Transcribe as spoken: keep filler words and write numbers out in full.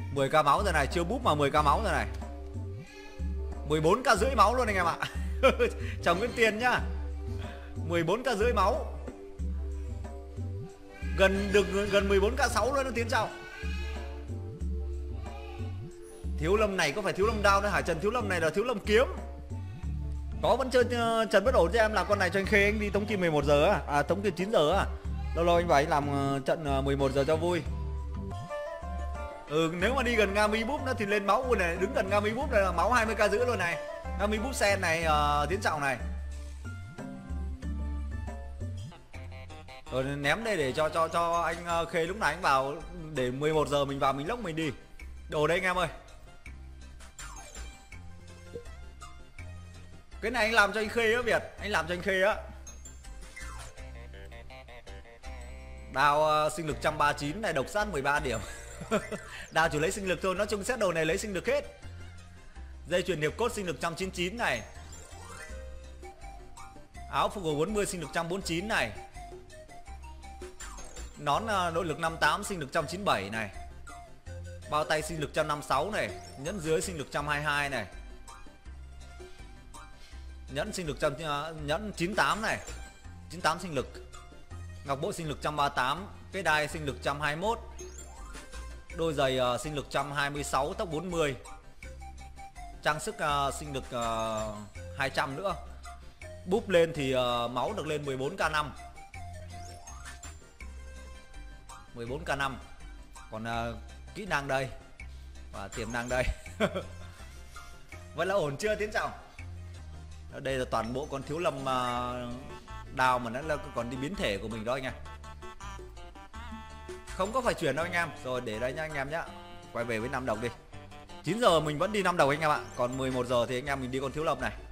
mười k máu rồi này, chưa búp mà mười k máu rồi này. mười bốn k rưỡi máu luôn anh em ạ. Chồng Nguyễn Tiền nhá. mười bốn k rưỡi máu. Gần được gần mười bốn k sáu luôn đó Tiến Trọng. Thiếu Lâm này có phải Thiếu Lâm đao nữa hả? Trần Thiếu Lâm này là Thiếu Lâm kiếm. Có vẫn chơi uh, Trần bất ổn cho em làm con này cho anh Khê, anh đi tống kim mười một giờ á, à tống kim chín giờ á. Lâu lâu anh vào anh làm uh, trận uh, mười một giờ cho vui. Ừ, nếu mà đi gần Nga Mi Búp nó thì lên máu luôn này, đứng gần Nga Mi Búp này là máu hai mươi k rưỡi luôn này. Nga Mi Búp sen này, uh, Tiến Trọng này. Rồi ném đây để cho cho cho anh uh, Khê lúc này anh vào để mười một giờ mình vào mình lốc mình đi. Đồ đây anh em ơi. Cái này anh làm cho anh Khê á Việt, anh làm cho anh Khê á. Đao uh, sinh lực một trăm ba mươi chín này, độc sát mười ba điểm. Đao chỉ lấy sinh lực thôi, nói chung set đồ này lấy sinh lực hết. Dây chuyền hiệp cốt sinh lực một trăm chín mươi chín này. Áo phục hồi bốn mươi sinh lực một trăm bốn mươi chín này. Nón uh, nội lực năm mươi tám sinh lực một trăm chín mươi bảy này. Bao tay sinh lực một trăm năm mươi sáu này, nhẫn dưới sinh lực một trăm hai mươi hai này. Nhẫn sinh lực trăm uh, nhẫn chín mươi tám này, chín mươi tám sinh lực. Ngọc bội sinh lực một trăm ba mươi tám, cái đai sinh lực một trăm hai mươi mốt. Đôi giày uh, sinh lực một trăm hai mươi sáu, tốc bốn mươi. Trang sức uh, sinh lực uh, hai trăm nữa. Búp lên thì uh, máu được lên mười bốn k năm. mười bốn k năm. Còn uh, kỹ năng đây và tiềm năng đây. Vậy là ổn chưa Tiến Trọng? Đây là toàn bộ con Thiếu Lâm uh, đào mà nó là còn đi biến thể của mình đó anh em. Không có phải chuyển đâu anh em. Rồi để đây nhá anh em nhá. Quay về với năm đồng đi. chín giờ mình vẫn đi năm đồng anh em ạ. Còn mười một giờ thì anh em mình đi con Thiếu Lâm này.